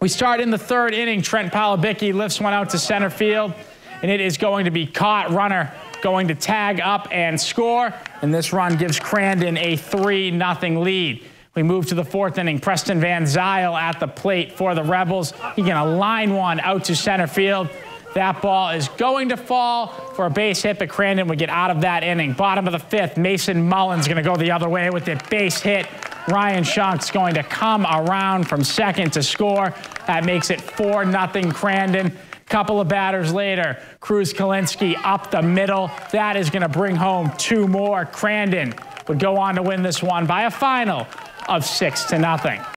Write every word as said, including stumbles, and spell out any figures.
We start in the third inning. Trent Palabicki lifts one out to center field, and it is going to be caught. Runner going to tag up and score, and this run gives Crandon a three nothing lead. We move to the fourth inning. Preston Van Zyl at the plate for the Rebels. He's going to line one out to center field. That ball is going to fall for a base hit, but Crandon would get out of that inning. Bottom of the fifth, Mason Mullins going to go the other way with the base hit. Ryan Shunk's going to come around from second to score. That makes it four nothing Crandon. Couple of batters later, Cruz Kalinsky up the middle. That is going to bring home two more. Crandon would go on to win this one by a final of six to nothing.